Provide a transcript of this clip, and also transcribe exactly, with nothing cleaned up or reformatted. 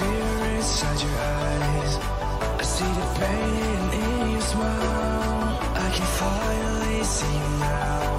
fear inside your eyes. I see the pain in your smile. I can finally see you now.